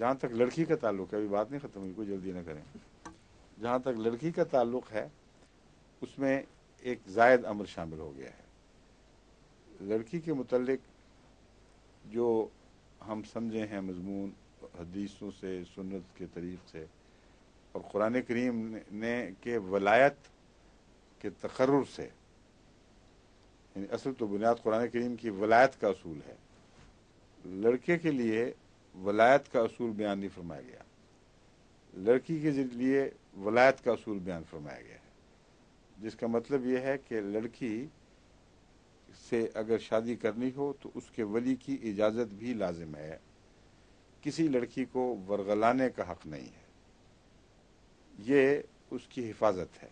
جہاں تک لڑکی کا تعلق ہے، ابھی بات نہیں ختم ہوئی، کوئی جلدی نہ کریں، جہاں تک لڑکی کا تعلق ہے اس میں ایک زائد امر شامل ہو گیا ہے۔ لڑکی کے متعلق جو ہم سمجھے ہیں مضمون حدیثوں سے، سنت کے طریق سے اور قرآن کریم نے کہ ولایت کے تقرر سے، یعنی اصل تو بنیاد قرآن کریم کی ولایت کا اصول ہے، لڑکے کے لیے ولایت کا اصول بیان نہیں فرمایا گیا، لڑکی کے لیے ولایت کا اصول بیان فرمایا گیا ہے، جس کا مطلب یہ ہے کہ لڑکی سے اگر شادی کرنی ہو تو اس کے ولی کی اجازت بھی لازم ہے، کسی لڑکی کو ورغلانے کا حق نہیں ہے، یہ اس کی حفاظت ہے۔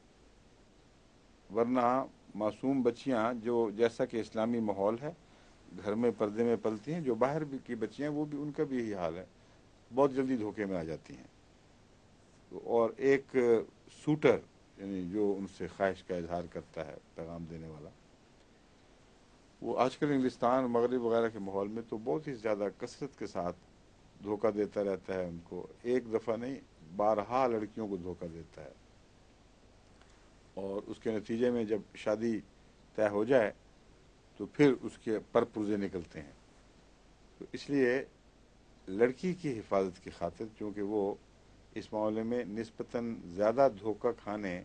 ورنہ معصوم بچیاں جو جیسا کہ اسلامی ماحول ہے گھر میں پردے میں پلتی ہیں، جو باہر بھی کی بچیاں وہ بھی ان کا بھی یہی حال ہے، بہت جلدی دھوکے میں آ جاتی ہیں۔ اور ایک سوٹر یعنی جو ان سے خواہش کا اظہار کرتا ہے، پیغام دینے والا، وہ آج کل انگلستان مغرب وغیرہ کے ماحول میں تو بہت ہی زیادہ کثرت کے ساتھ دھوکہ دیتا رہتا ہے ان کو، ایک دفعہ نہیں بارہا لڑکیوں کو دھوکہ دیتا ہے، اور اس کے نتیجے میں جب شادی طے ہو جائے تو پھر اس کے پر پرزے نکلتے ہیں۔ تو اس لیے لڑکی کی حفاظت کی خاطر، چونکہ وہ اس معاملے میں نسبتاً زیادہ دھوکہ کھانے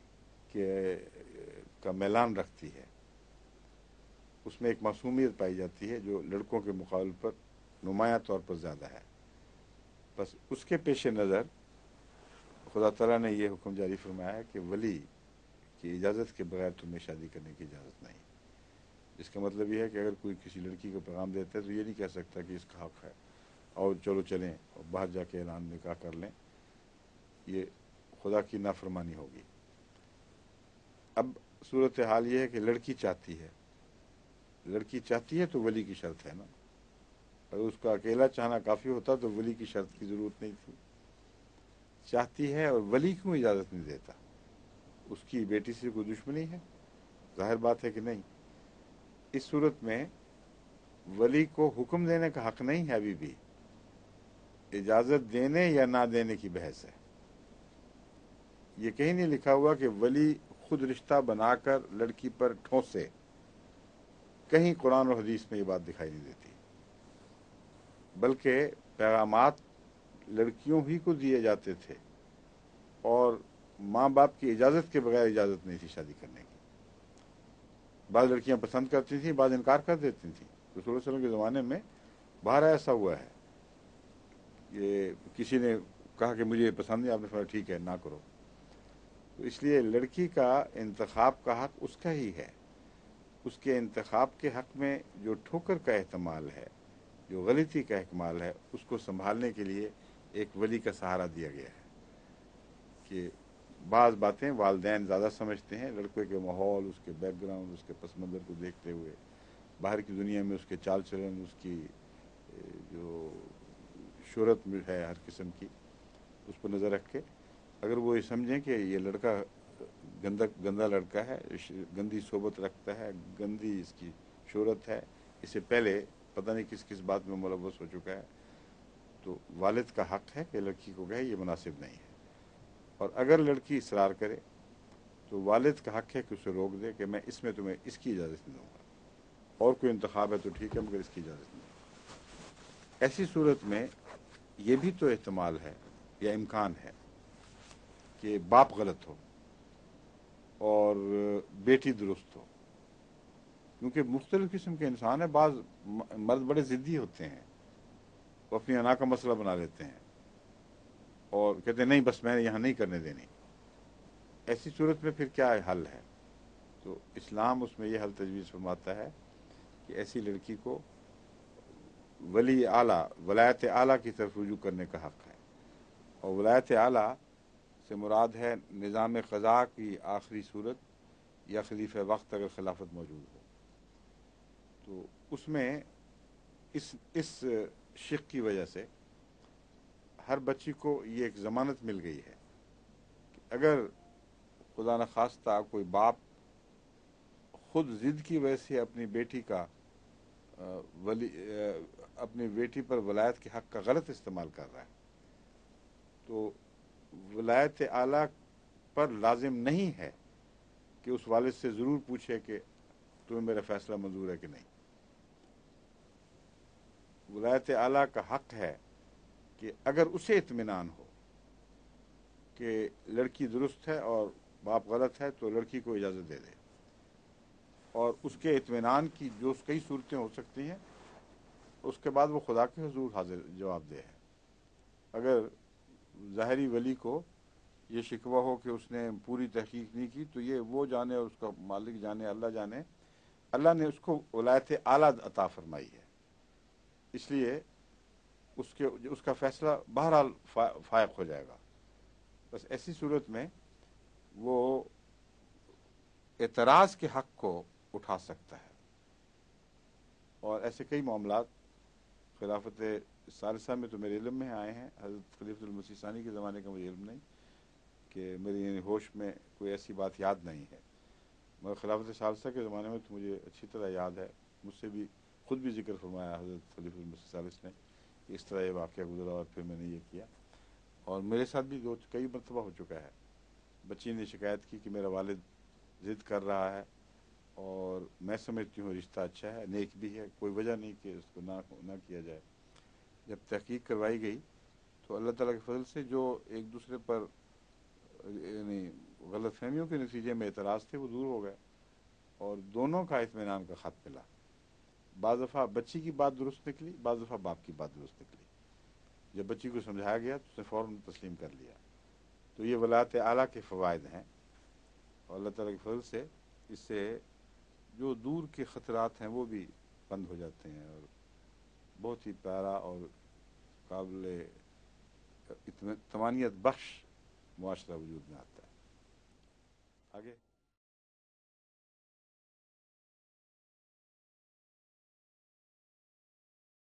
کا میلان رکھتی ہے، اس میں ایک معصومیت پائی جاتی ہے جو لڑکوں کے مقابل پر نمایاں طور پر زیادہ ہے۔ بس اس کے پیش نظر خدا تعالیٰ نے یہ حکم جاری فرمایا ہے کہ ولی کی اجازت کے بغیر تمہیں شادی کرنے کی اجازت نہیں۔ اس کا مطلب یہ ہے کہ اگر کوئی کسی لڑکی کو پیغام دیتا ہے تو یہ نہیں کہہ سکتا کہ اس کا حق ہے اور چلو چلیں اور باہر جا کے اعلان نکاح کر لیں، یہ خدا کی نافرمانی ہوگی۔ اب صورتحال یہ ہے کہ لڑکی چاہتی ہے تو ولی کی شرط ہے نا، اگر اس کا اکیلا چاہنا کافی ہوتا تو ولی کی شرط کی ضرورت نہیں تھی، چاہتی ہے اور ولی کیوں اجازت نہیں دیتا؟ اس کی بیٹی سے کوئی دشمنی ہے؟ ظاہر بات ہے کہ نہیں۔ اس صورت میں ولی کو حکم دینے کا حق نہیں ہے، ابھی بھی اجازت دینے یا نہ دینے کی بحث ہے۔ یہ کہیں نہیں لکھا ہوا کہ ولی خود رشتہ بنا کر لڑکی پر ٹھونسے، کہیں قرآن اور حدیث میں یہ بات دکھائی نہیں دیتی، بلکہ پیغامات لڑکیوں ہی کو دیے جاتے تھے اور ماں باپ کی اجازت کے بغیر اجازت نہیں تھی شادی کرنے کی۔ بعض لڑکیاں پسند کرتی تھیں، بعض انکار کر دیتی تھیں۔ رسول اللہ صلی اللہ علیہ وسلم کے زمانے میں باہر ایسا ہوا ہے، یہ کسی نے کہا کہ مجھے یہ پسند نہیں، آپ نے فرمایا ٹھیک ہے نہ کرو۔ تو اس لیے لڑکی کا انتخاب کا حق اس کا ہی ہے، اس کے انتخاب کے حق میں جو ٹھوکر کا احتمال ہے، جو غلطی کا احتمال ہے، اس کو سنبھالنے کے لیے ایک ولی کا سہارا دیا گیا ہے کہ بعض باتیں والدین زیادہ سمجھتے ہیں، لڑکے کے ماحول، اس کے بیک گراؤنڈ، اس کے پس منظر کو دیکھتے ہوئے، باہر کی دنیا میں اس کے چال چلن، اس کی جو شہرت ہے ہر قسم کی، اس پر نظر رکھ کے اگر وہ یہ سمجھیں کہ یہ لڑکا گندا لڑکا ہے، گندی صحبت رکھتا ہے، گندی اس کی شہرت ہے، اس سے پہلے پتہ نہیں کس کس بات میں ملوث ہو چکا ہے، تو والد کا حق ہے کہ لڑکی کو کہے یہ مناسب نہیں ہے۔ اور اگر لڑکی اصرار کرے تو والد کا حق ہے کہ اسے روک دے کہ میں اس میں تمہیں اس کی اجازت نہیں دوں گا، اور کوئی انتخاب ہے تو ٹھیک ہے مگر اس کی اجازت نہیں دوں گا۔ ایسی صورت میں یہ بھی تو احتمال ہے یا امکان ہے کہ باپ غلط ہو اور بیٹی درست ہو، کیونکہ مختلف قسم کے انسان ہیں، بعض مرد بڑے ضدی ہوتے ہیں، وہ اپنی انا کا مسئلہ بنا لیتے ہیں اور کہتے ہیں نہیں بس میں یہاں نہیں کرنے دینی۔ ایسی صورت میں پھر کیا حل ہے؟ تو اسلام اس میں یہ حل تجویز فرماتا ہے کہ ایسی لڑکی کو ولی اعلیٰ، ولایت اعلیٰ کی طرف رجوع کرنے کا حق ہے، اور ولایت اعلیٰ سے مراد ہے نظام قضاء کی آخری صورت یا خلیفہ وقت اگر خلافت موجود ہو، تو اس میں اس شق کی وجہ سے ہر بچی کو یہ ایک ضمانت مل گئی ہے کہ اگر خدا نخواستہ کوئی باپ خود ضد کی وجہ سے اپنی بیٹی کا ولی اپنی بیٹی پر ولایت کے حق کا غلط استعمال کر رہا ہے، تو ولایت اعلیٰ پر لازم نہیں ہے کہ اس والد سے ضرور پوچھے کہ تمہیں میرا فیصلہ منظور ہے کہ نہیں۔ ولایت اعلیٰ کا حق ہے کہ اگر اسے اطمینان ہو کہ لڑکی درست ہے اور باپ غلط ہے تو لڑکی کو اجازت دے دے، اور اس کے اطمینان کی جو کئی صورتیں ہو سکتی ہیں، اس کے بعد وہ خدا کے حضور حاضر جواب دہ ہے۔ اگر ظاہری ولی کو یہ شکوہ ہو کہ اس نے پوری تحقیق نہیں کی، تو یہ وہ جانے اور اس کا مالک جانے، اللہ جانے، اللہ نے اس کو ولایت اعلیٰ عطا فرمائی ہے، اس لیے اس کا فیصلہ بہرحال فائق ہو جائے گا۔ بس ایسی صورت میں وہ اعتراض کے حق کو اٹھا سکتا ہے، اور ایسے کئی معاملات خلافت ثالثہ میں تو میرے علم میں آئے ہیں، حضرت خلیفۃ المسیح ثانی کے زمانے کا مجھے علم نہیں کہ میری یعنی ہوش میں کوئی ایسی بات یاد نہیں ہے، مگر خلافت ثالثہ کے زمانے میں تو مجھے اچھی طرح یاد ہے، مجھ سے بھی خود بھی ذکر فرمایا حضرت خلیفۃ المسیح ثالث نے کہ اس طرح یہ واقعہ گزرا اور پھر میں نے یہ کیا، اور میرے ساتھ بھی کئی مرتبہ ہو چکا ہے۔ بچی نے شکایت کی کہ میرا والد ضد کر رہا ہے اور میں سمجھتی ہوں رشتہ اچھا ہے، نیک بھی ہے، کوئی وجہ نہیں کہ اس کو نہ کیا جائے۔ جب تحقیق کروائی گئی تو اللہ تعالیٰ کے فضل سے جو ایک دوسرے پر یعنی غلط فہمیوں کے نتیجے میں اعتراض تھے وہ دور ہو گئے، اور دونوں کا اطمینان کا خط ملا۔ بعض دفعہ بچی کی بات درست نکلی، بعض دفعہ باپ کی بات درست نکلی۔ جب بچی کو سمجھایا گیا تو اس نے فوراً تسلیم کر لیا۔ تو یہ ولایت اعلیٰ کے فوائد ہیں، اور اللہ تعالیٰ کے فضل سے اس سے جو دور کے خطرات ہیں وہ بھی بند ہو جاتے ہیں، اور بہت ہی پیارا اور قابل طمانینت بخش معاشرہ وجود میں آتا ہے۔ آگے